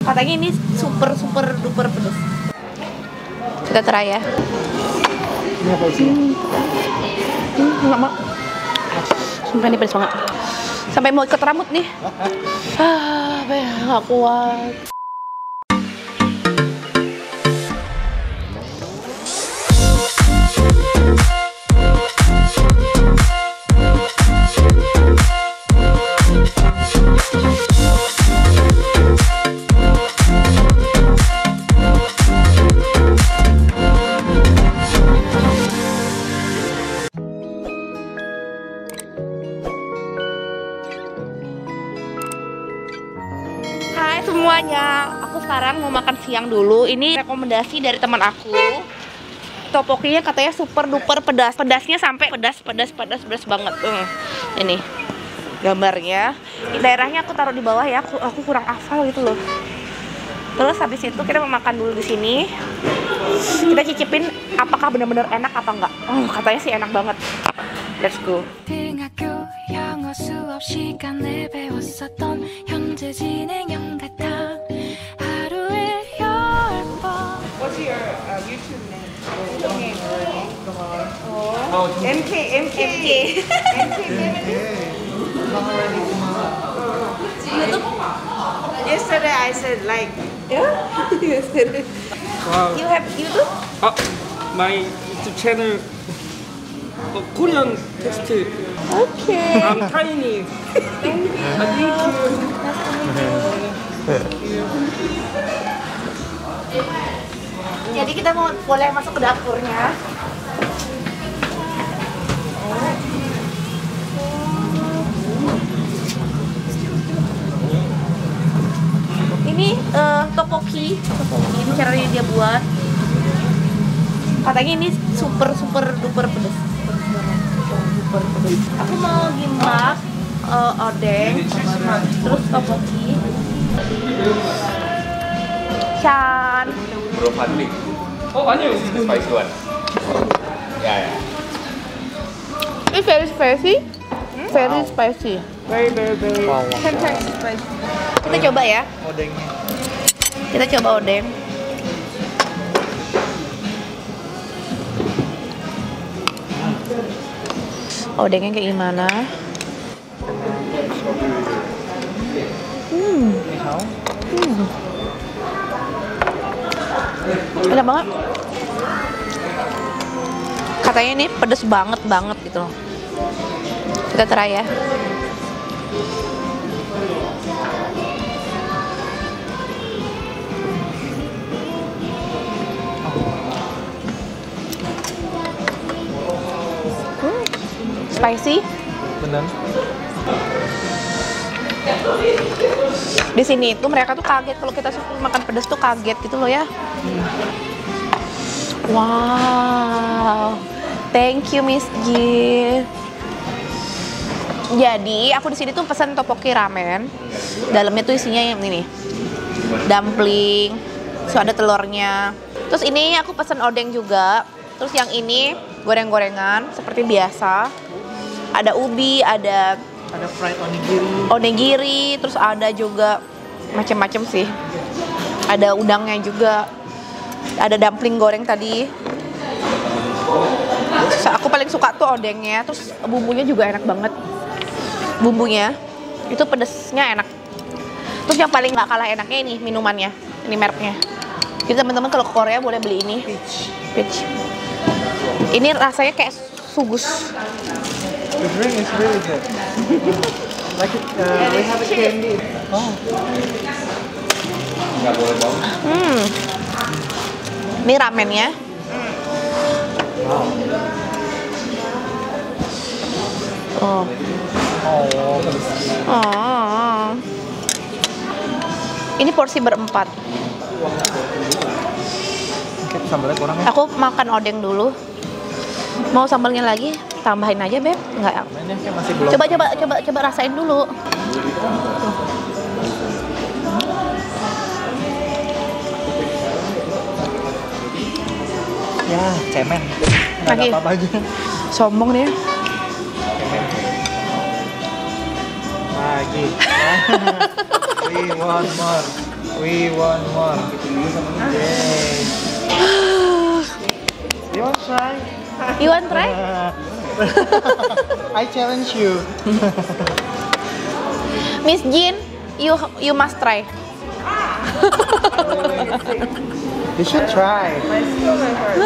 Katanya ini super duper pedas. Kita try ya. Ini apa isinya? Enggak mau. Sumpah ini pedas banget. Sampai mau ikut rambut nih. Nggak kuat. Semuanya, aku sekarang mau makan siang dulu. Ini rekomendasi dari teman aku. Topokinya katanya super duper pedas. Pedasnya sampai pedas banget. Ini gambarnya. Daerahnya aku taruh di bawah ya. Aku kurang hafal gitu loh. Terus habis itu kita mau makan dulu di sini. Kita cicipin apakah benar-benar enak apa enggak. Katanya sih enak banget. Let's go. 수업 시간에 배웠었던 현재 진행형 같아 하루에 10번. What's your YouTube name? MK YouTube. Yesterday I said like. Yeah. Yesterday. Wow. You have YouTube? My YouTube channel Korean text. Okay. I'm tiny. Thank you. Jadi kita boleh masuk ke dapurnya. Ini topoki. Ini caranya dia buat. Katanya ini super duper pedas. Aku mau gimbap, odeng, terus topoki. Chan. Bro Fadli. Oh, ayo. Spicy one. Ya. It's very spicy. Very spicy. Very. Wow. 10 times spicy. Kita coba ya. Odengnya. Kita coba odeng. Odengnya kayak gimana? Enak banget. Katanya ini pedes banget gitu loh. Kita try ya. Spicy. Benar. Di sini itu mereka tuh kaget kalau kita suka makan pedas tuh kaget gitu loh ya. Wow. Thank you Miss Ji. Jadi aku di sini tuh pesan topoki ramen. Dalamnya tuh isinya yang ini. Dumpling. Terus ada telurnya. Terus ini aku pesan odeng juga. Terus yang ini goreng-gorengan seperti biasa. Ada ubi, ada fried onigiri. Onigiri, terus ada juga macam-macam sih. Ada udangnya juga. Ada dumpling goreng tadi. Aku paling suka tuh odengnya, terus bumbunya juga enak banget. Bumbunya itu pedesnya enak. Terus yang paling nggak kalah enaknya ini minumannya, ini mereknya. Jadi teman-teman kalau ke Korea boleh beli ini. Peach. Ini rasanya kayak sugus. The drink is really good. Like it, we have a candy. Oh. Nggak boleh bau. Ini ramennya. Wow. Oh. Ini porsi berempat. Sambalnya kurang ya? Aku makan odeng dulu. Mau sambalnya lagi? Tambahin aja, Beb. Enggak. Ini masih belum. Coba rasain dulu. Ya, cemen. Nggak ada Lagi. apa-apa aja. Sombong dia. Cemen. Lagi. We want more. We want more. Yay. You want to try? You want try? I challenge you. Miss Jin, you must try. You should try. My stomach hurts.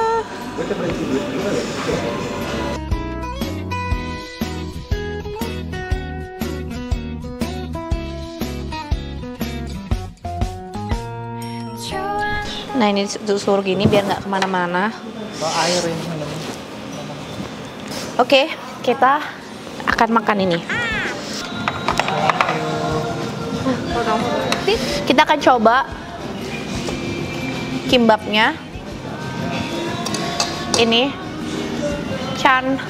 Nah ini suruh gini biar nggak kemana-mana. Bawa air ini. Oke, kita akan makan ini. Kita akan coba kimbapnya. Ini Chan.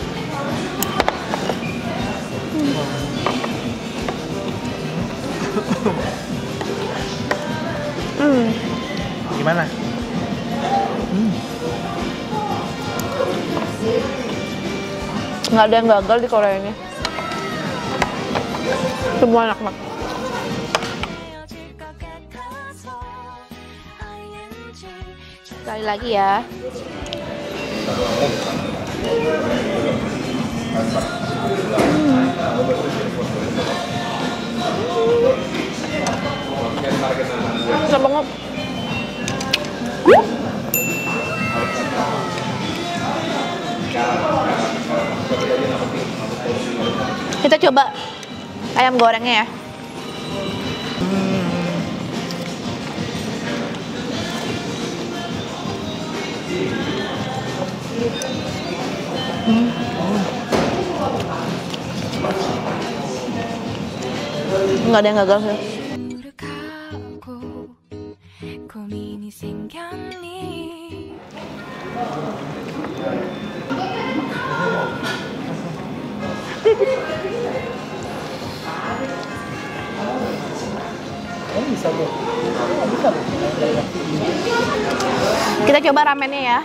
Gimana? Nggak ada yang gagal di Korea ini. Semua enak banget. Sekali lagi ya. Bisa banget. Kita coba ayam gorengnya ya. Nggak ada yang gagal sih. 고민이 생겼니 Kita coba ramennya ya.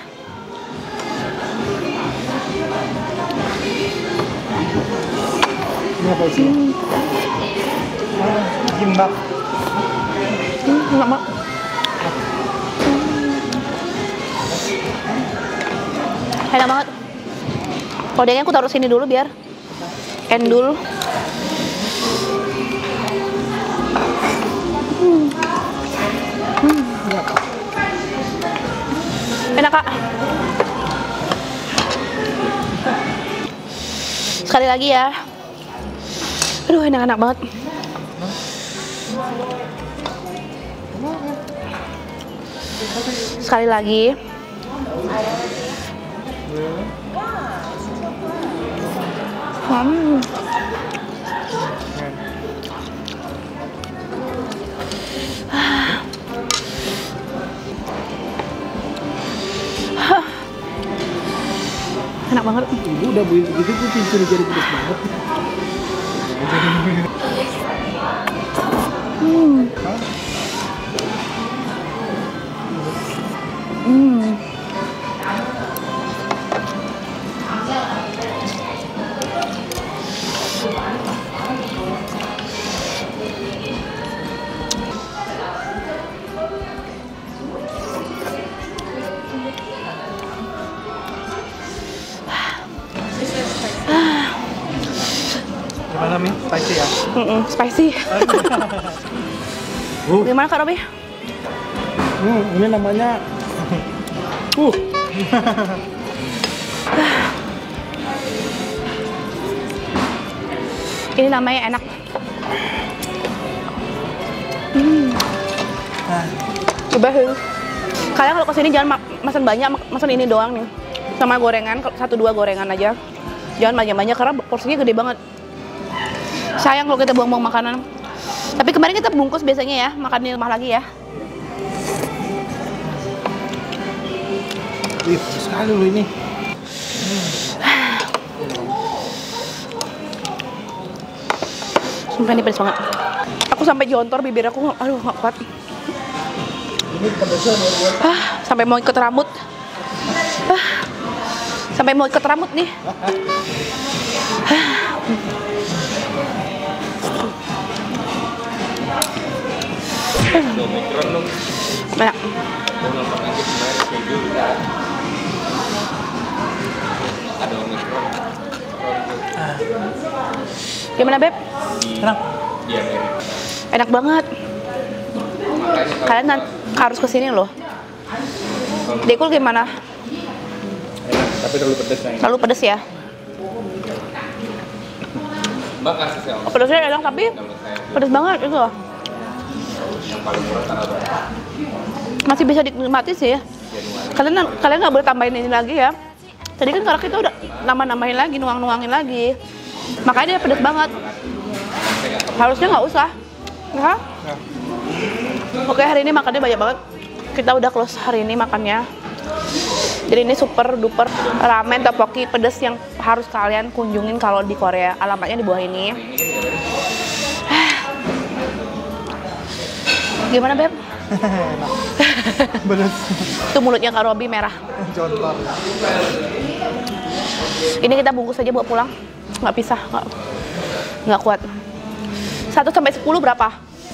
Ini apa sih? Gimbap. Enak banget. Enak banget. Kodenya aku taruh sini dulu biar endul. Enak Kak. Sekali lagi ya. Aduh enak-enak banget. Sekali lagi. Enak banget. Ibu udah buih begitu tuh pintu jadi pedas banget. Gimana Mi? Spicy ya? Spicy. Gimana Kak Robi? Ini namanya Ini namanya enak. Coba sih. Kalian kalau kesini jangan pesan banyak, pesan ini doang nih. Sama gorengan, 1-2 gorengan aja. Jangan banyak-banyak karena porsinya gede banget. Sayang kalau kita buang-buang makanan. Tapi kemarin kita bungkus biasanya ya, makan di rumah lagi ya. Wih, sekali loh ini. Sumpah ini pedes banget. Aku sampai jontor bibir aku, aduh nggak kuat. Ini pedasnya luar biasa. Sampai mau ikut rambut. Sampai mau ikut rambut nih. Omicron dong. Enak. Mau nonton lagi kemarin schedule ada Omicron. Gimana Beb? Enak. Di Amerika. Enak banget. Makanya Kalian harus kesini loh. Dekul gimana? Enak, tapi terlalu pedas nih. Terlalu pedes ya? Mbak kasih saya Pedesnya enak tapi kalau saya pedes banget itu loh. yang paling murah tanggal berapa? Masih bisa dinikmati sih. Kalian nggak boleh tambahin ini lagi ya. Tadi kan karena kita udah nambahin lagi, nuangin lagi. Makanya dia pedes banget. Harusnya nggak usah. Ya? Oke, hari ini makannya banyak banget. Kita udah close hari ini makannya. Jadi ini super duper ramen tteokbokki pedas yang harus kalian kunjungin kalau di Korea. Alamatnya di bawah ini. Gimana Beb? Pedas. Itu mulutnya Kak Robi merah. Contoh. Ini kita bungkus aja buat pulang. Nggak pisah, nggak kuat. 1 sampai 10 berapa?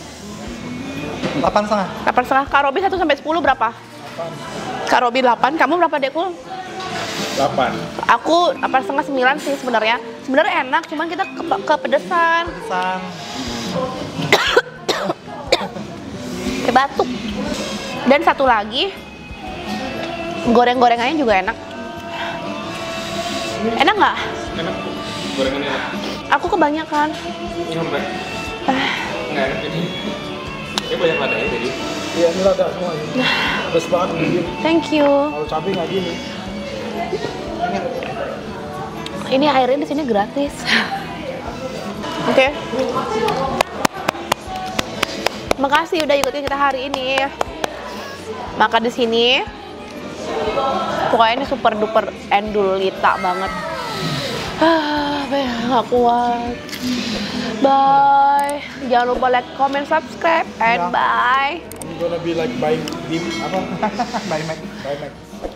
8,5. 8,5. Kak Robi 1 sampai 10 berapa? Kak Robi 8. Kamu berapa Dekul? 8. Aku 8,5 9 sih sebenarnya. Sebenarnya enak, cuman kita kepedesan. Pedesan. Kayak batuk. Dan satu lagi, goreng-gorengannya juga enak. Enak nggak? Enak. Gorengannya enak. Aku kebanyakan. Sampai. Nggak enak ini. Ini banyak ladanya jadi. Iya, ini lada semua ini. Pedas banget gini. Thank you. Kalau cabai nggak gini. Ini airnya di sini gratis. Oke. Makasih udah ikutin kita hari ini. Makan di sini. Pokoknya ini super duper endulita banget. Nggak kuat. Bye. Jangan lupa like, comment, subscribe, and bye. I'm gonna be like buying dim apa? Buy Mac.